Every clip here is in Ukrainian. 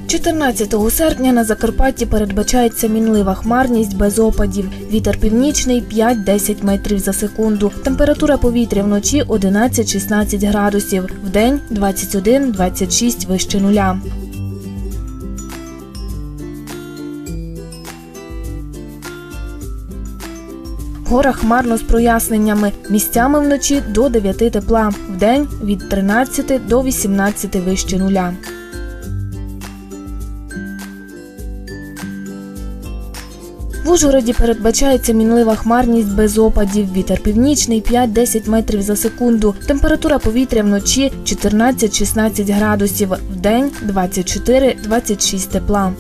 14 серпня на Закарпатті передбачається мінлива хмарність без опадів. Вітер північний 5-10 метрів за секунду. Температура повітря вночі 11-16 градусів. Вдень 21-26 вище нуля. В горах хмарно з проясненнями. Місцями вночі до 9 тепла. Вдень від 13 до 18 вище нуля. В Ужгороді передбачається мінлива хмарність без опадів. Вітер північний 5-10 метрів за секунду. Температура повітря вночі 14-16 градусів. Вдень 24-26 тепла.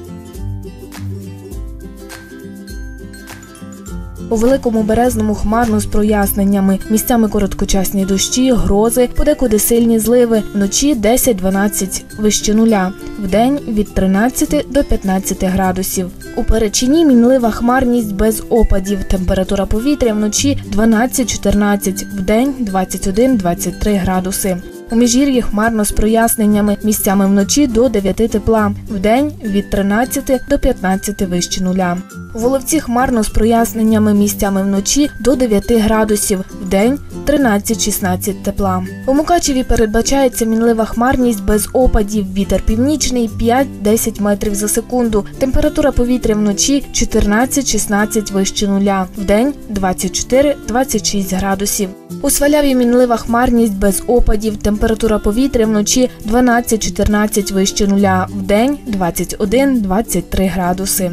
У Великому Березному хмарно з проясненнями. Місцями короткочасні дощі, грози, подекуди сильні зливи. Вночі 10-12 вище нуля. Вдень від 13 до 15 градусів. У Перечині мінлива хмарність без опадів. Температура повітря вночі 12-14, вдень 21-23 градуси. У Міжгір'ї хмарно з проясненнями. Місцями вночі до 9 тепла. Вдень від 13 до 15 вище нуля. У Воловці хмарно з проясненнями. Місцями вночі до 9 градусів. Вдень 13-16 тепла. У Мукачеві передбачається мінлива хмарність без опадів. Вітер північний 5-10 метрів за секунду. Температура повітря вночі 14-16 вище нуля. Вдень 24-26 градусів. У Сваляві мінлива хмарність без опадів. Температура повітря вночі 12-14 вище нуля. Вдень 21-23 градуси.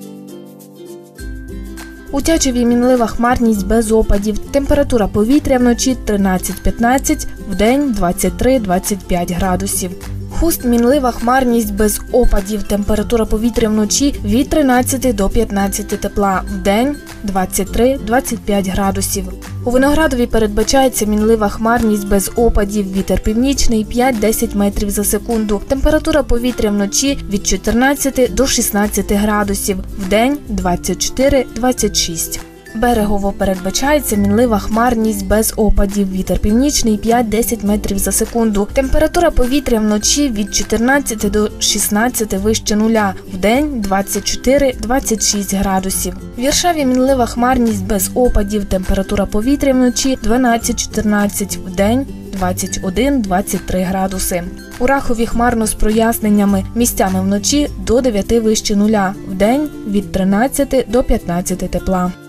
У Тячеві мінлива хмарність без опадів. Температура повітря вночі 13-15, вдень 23-25 градусів. Хуст мінлива хмарність без опадів. Температура повітря вночі від 13 до 15 тепла, вдень 23-25 градусів. У Виноградові передбачається мінлива хмарність без опадів. Вітер північний 5-10 метрів за секунду. Температура повітря вночі від 14 до 16 градусів, вдень 24-26. Берегово передбачається мінлива хмарність без опадів. Вітер північний 5-10 метрів за секунду. Температура повітря вночі від 14 до 16 вище нуля. Вдень 24-26 градусів. В Віршаві мінлива хмарність без опадів. Температура повітря вночі 12-14, вдень 21-23 градуси. У Рахові хмарно з проясненнями. Місцями вночі до 9 вище нуля. Вдень від 13 до 15 тепла.